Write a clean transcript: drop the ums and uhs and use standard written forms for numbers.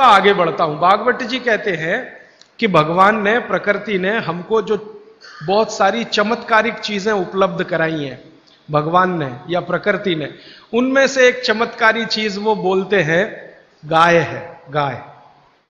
थोड़ा आगे बढ़ता हूं। भागवत जी कहते हैं कि भगवान ने, प्रकृति ने हमको जो बहुत सारी चमत्कारिक चीजें उपलब्ध कराई हैं, भगवान ने या प्रकृति ने, उनमें से एक चमत्कारी चीज वो बोलते हैं गाय है। गाय